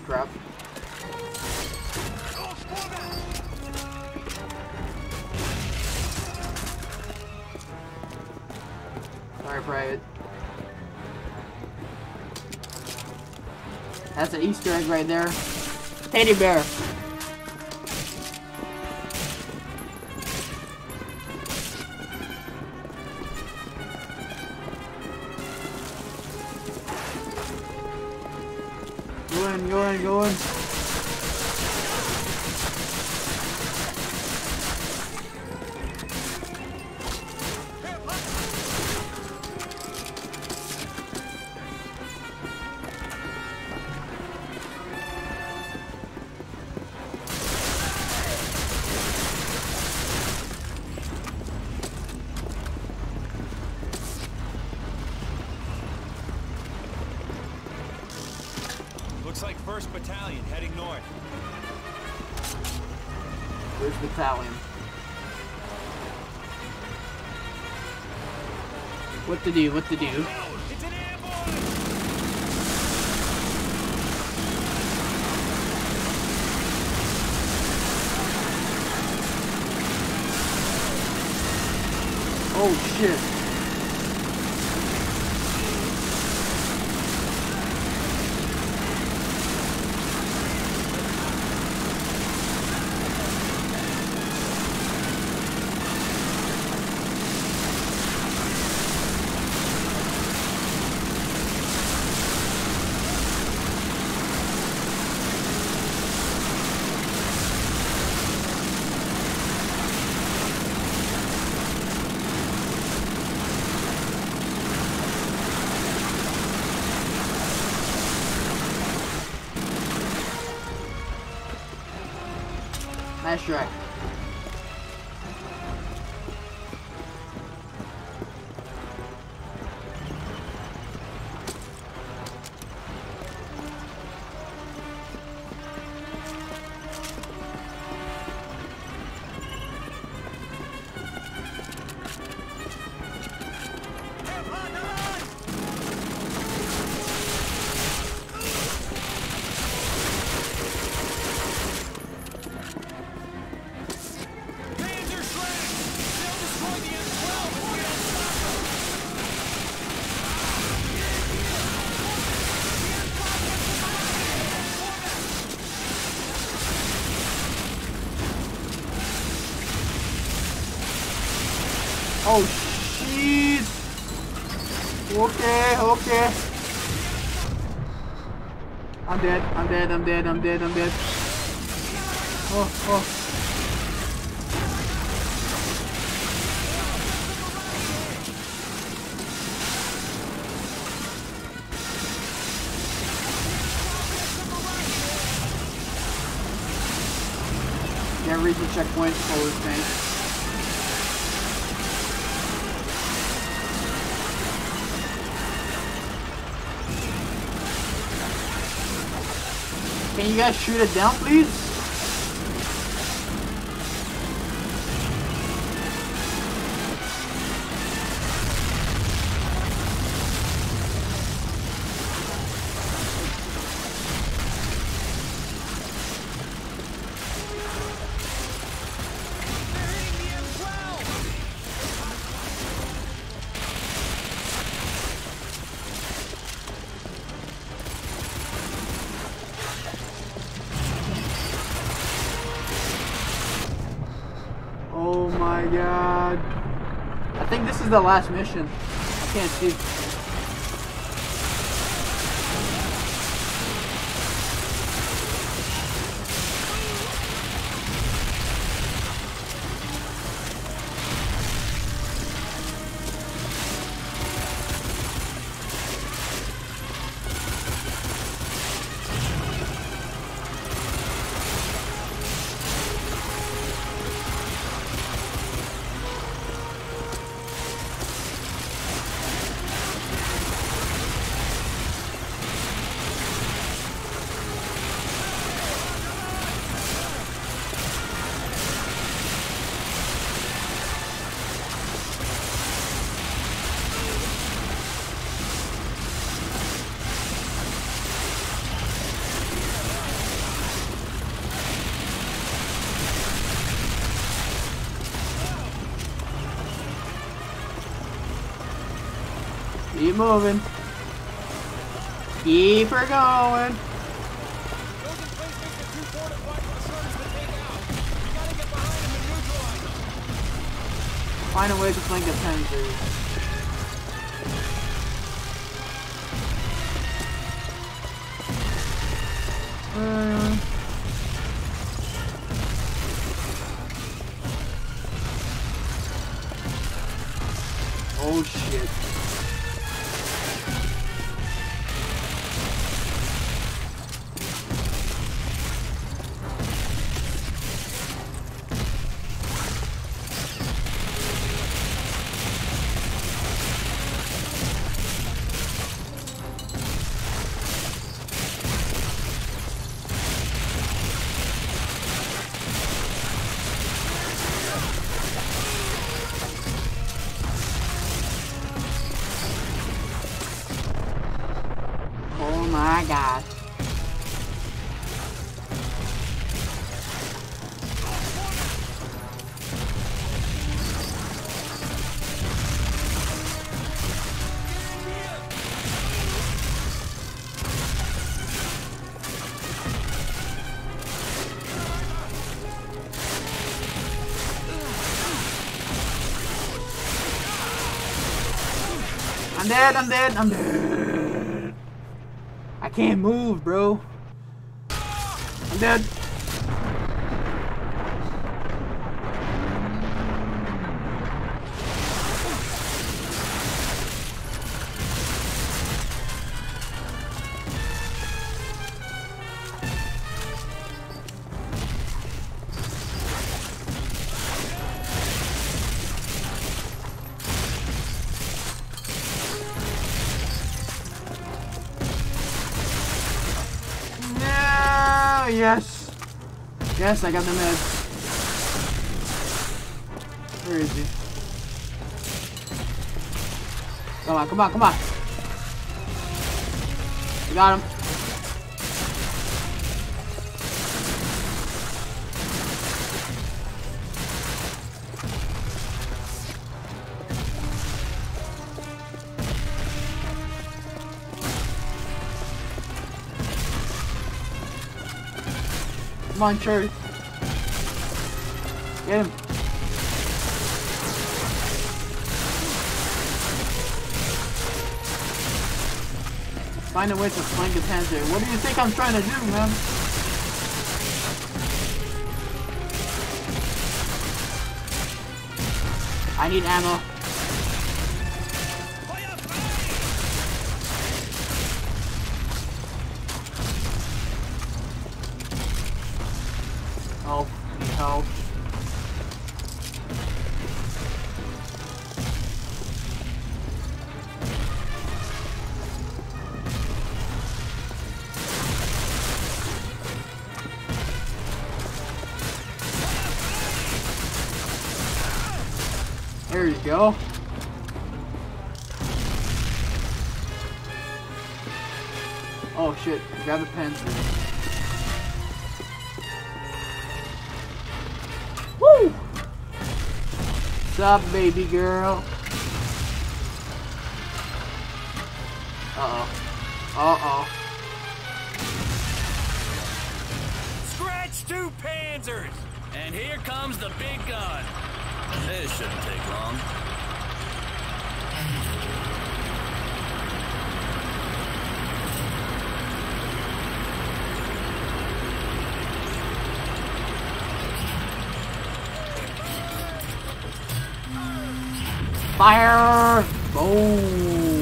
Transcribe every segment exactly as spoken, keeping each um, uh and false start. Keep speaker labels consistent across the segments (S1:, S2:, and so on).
S1: crap. Sorry, Private. That's an Easter egg right there. Teddy bear. Go in, go in, go in.
S2: Looks like first Battalion heading north.
S1: Where's Battalion? What to do? What to do?
S2: It's an ambush!
S1: Oh shit! Nice try. Oh shit! Okay, okay. I'm dead, I'm dead, I'm dead, I'm dead, I'm dead. Oh, oh. Can't reach the checkpoint for this thing. Can you guys shoot it down, please? Oh my god. I think this is the last mission. I can't see. Keep moving. Keep her going.
S2: Those emplacements are too fortified for the Shermans to take out. We gotta get behind them and neutralize them.
S1: Find a way to flank the Panzers. Uh, oh shit. Oh my god. I'm dead, I'm dead, I'm dead. I can't move, bro. I'm dead. Yes! Yes, I got the med. Where is he? Come on, come on, come on! We got him. Come on, Cherry. Get him. Find a way to flank the Panzer. What do you think I'm trying to do, man? I need ammo. Help, need help. There you go. Oh shit, grab the pencil. Woo! What's up, baby girl? Uh-oh. Uh-oh.
S2: Scratch two Panzers!
S3: And here comes the big gun. This shouldn't take long.
S1: Fire! Boom!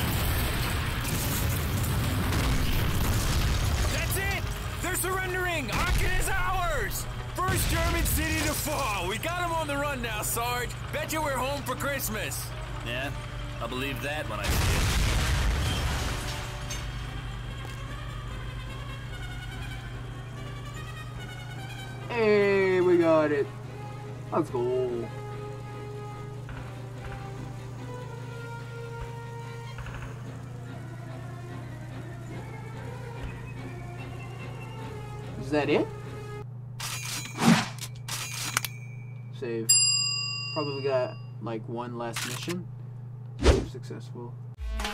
S2: That's it! They're surrendering! Aachen is ours! First German city to fall! We got them on the run now, Sarge! Bet you we're home for Christmas!
S3: Yeah, I'll believe that when I see it.
S1: Hey, we got it. Let's go. Is that it? Save. Probably got like one last mission. Successful.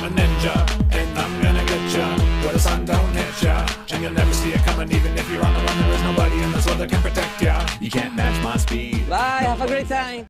S4: a ninja, and I'm gonna get ya where the sun don't hit ya, and you'll never see it coming. Even if you're on the run, there is nobody in this world that can protect ya. You can't match my speed.
S5: Bye, have a great time.